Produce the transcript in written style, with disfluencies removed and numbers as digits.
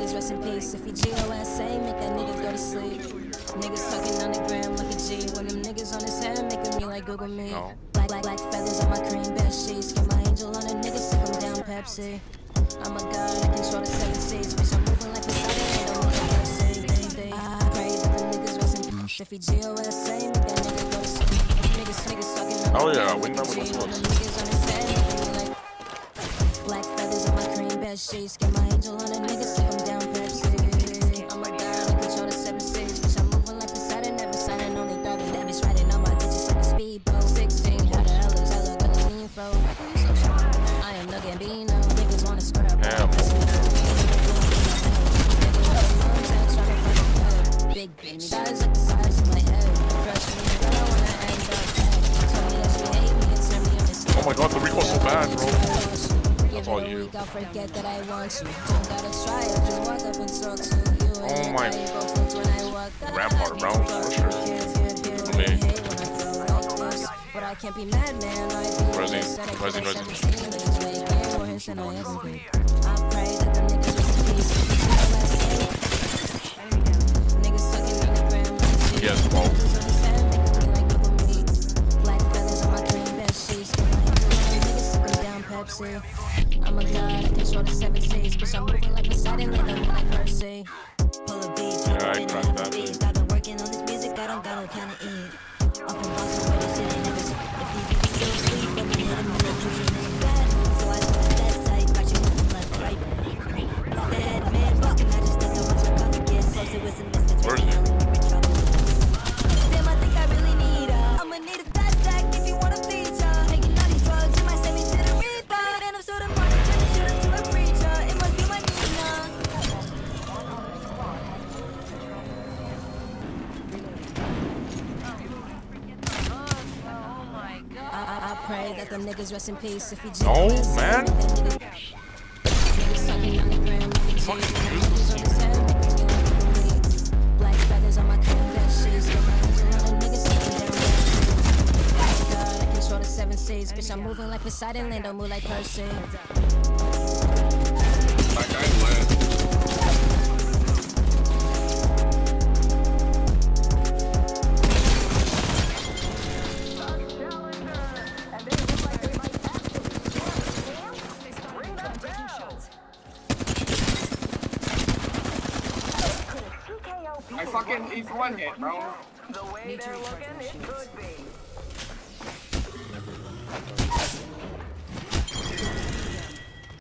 niggas rest in peace. If he GOSA, make that nigga go to sleep. Niggas talking on the gram like a G. When them niggas on his head, making me like Google me. No. Black feathers on my cream bed sheets. Get my angel on a nigga, sick him down Pepsi. I'm a god, I control the 7 seas. Bitch, I'm moving like Poseidon, I don't want to Pepsi. I pray that the niggas rest in peace. If he GOSA, make that nigga go to sleep. Niggas talking on the gram like a G. When them niggas on his head, making me like black feathers on my cream bed sheets. Get my angel on a nigga, sick him down Pepsi. I'm a god, I control the 7 seas. Bitch, I'm moving like Poseidon, never signing, only driving. That bitch riding on my digits like a speedboat. 16, how the hell is that look like a info? I am no Gambino, niggas wanna skirt up. Big bitch, size like the size of my head. Crush me, I don't wanna end up dead. Tell me that you hate me and turn me on this. Oh my god, the recoil's so bad, bro. That's all you. I'll forget that I want you. Don't gotta try it, just walk up and talk to you. Oh my. Rampart, bro, for sure. For me. But I can't be mad, man. Rising. I pray that the niggas rest in peace. Niggas sucking on the gram. Yes, bro. Black feathers on my cream bed sheets. Niggas sucking down Pepsi. I'm a god, I control the 7 seas. Bitch, I'm moving like Poseidon, they don't like mercy. Pull a beat, Yeah, I cracked that, dude. I've been working on this music, I don't got no kind of eat. Up in Boston, where this shit ain't never. If these niggas still sleep, let me hit them with a dream. So I told that side, scratching with them left, right. Dead man walking, I just don't know what you're gonna get. Closer with some distance, Where's he? damn, I think I really need her. I'ma need a fast stack if you want a feature. Taking all these drugs, you might send me to the reaper. And I'm sort of running to the shooter to a preacher. It must be my Nina. I pray that the niggas rest in peace. If he No, man. Fucking black feathers on my cream bed sheets. Get my angel on a nigga sitting down. God, I control the 7 seas. Bitch, I'm moving like Poseidon, land don't move like Percy. I fucking, he's 1 hit, bro. The way they're looking, it could be.